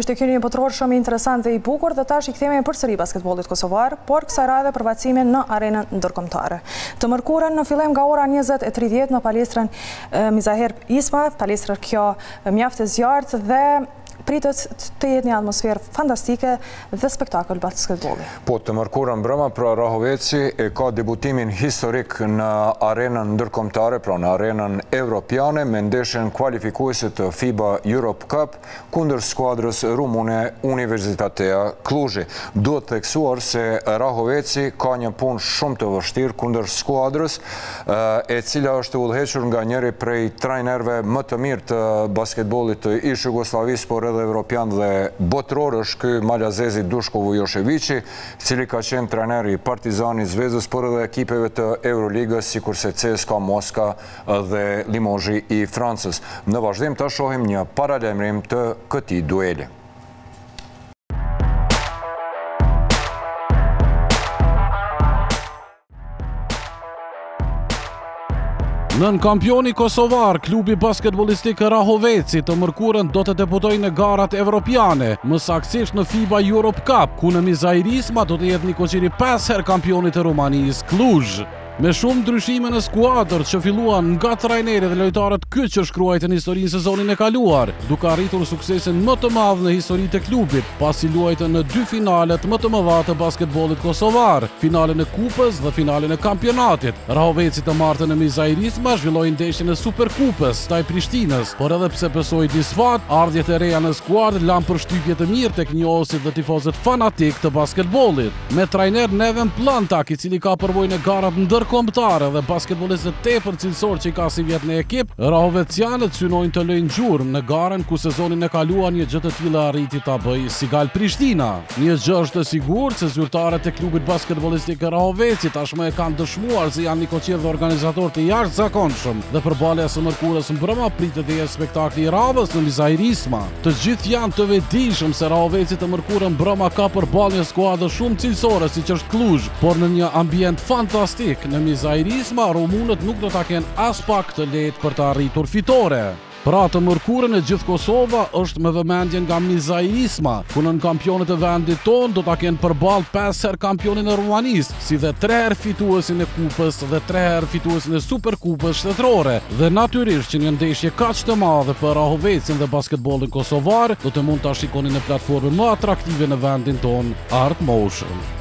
Ishte ky një botror shumë interesant dhe i bukur dhe tash i kthehemi përsëri basketbollit kosovar, por kësaj radhe për vaccimin në arenën ndërkombëtare. Të mërkurën në fillim nga ora 20:30 në palestrën Mizaher Isma, palestër kjo mjaft e zjarrt dhe pritet të jetë një atmosferë fantastike dhe spektakël basketbolli. Po, të mërkurën mbrëma, pra Rahoveci e ka debutimin historik në arenën ndërkombëtare, pra në arenën evropiane, me ndeshjen kualifikuese të FIBA Europe Cup kundër skuadrës rumune Universitatea Cluj. Duhet theksuar se Rahoveci ka një punë shumë të vështirë kundër skuadrës, e cila është udhëhequr nga njëri prej trajnerëve më të mirë të basketbollit të ish Jugosllavisë, por edhe evropian dhe botror, është ky Malazezi Dushko Vujoševići, cili ka qenë trajner i Partizani, Zvezdës, por edhe ekipeve të Euroligës, sikurse CSKA Moska dhe Limozhi i Francës. Në vazhdim të shohim një paralajmërim të këtij dueli. Nën kampioni kosovar, klubi basketbollistik Rahoveci të mërkurën do të debutojë në garat evropiane, më saktësisht në FIBA Europe Cup, ku në Mizaher Isma do të jetë Nikoqiri 5 herë kampionit të Rumanisë Cluj. Me shumë ndryshime në skuadër që filluan nga trajneri dhe lojtarët kyç që shkruajtën historinë sezonin e kaluar, duke arritur suksesin më të madh në historitë e klubit, pasi luajtën në 2 finalet më të mëdha të basketbollit kosovar, finalen e kupës dhe finalen e kampionatit. Rahoveci të martën në Mizaher Isma zhvilloi ndeshjen e Superkupës ndaj Prishtinës, por edhe pse besoi disfat, ardhjet e reja në skuadër lanë përshtypje të mirë tek njohësit dhe tifozët fanatik të basketbollit. Me trajner Neven Plantak, i cili ka përvojën e garat ndërkombëtare dhe basketbollistët tepër cilësor që i ka si vjet në ekip, Rahovecianët synojnë të lëjnë gjurmë në garën ku sezonin e kaluar një gjë të tillë arriti ta bëjë Sigal Prishtina. Një gjë është e sigurt se zyrtarët e klubit basketbollistik Rahoveci tashmë e kanë dëshmuar se janë Nikoqir dhe organizator të jashtëzakonshëm dhe përballja së mërkurës mbrëma pritet të jetë spektakli i radhës në Mizaher Isma. Të gjithë janë të vetëdijshëm se Rahoveci të mërkurën mbrëma ka përballë një skuadër shumë cilësore siç është Cluj, por në një ambient fantastik. Në Mizaher Isma, rumunët nuk do ta kenë as pak të lehtë për të arritur fitore. Pra të mërkurën e gjithë Kosova është me vëmendje nga Mizaher Isma, ku në kampionët e vendit tonë do ta kenë përballë 5 herë kampionin e Rumanisë, si dhe 3 herë fituesin e kupës dhe 3 herë fituesin e Superkupës shtetërore. Dhe natyrisht që një ndeshje kaq të madhe për Rahovecin dhe basketbollin kosovar do të mund ta shikoni në platformën më atraktive në vendin tonë, Art Motion.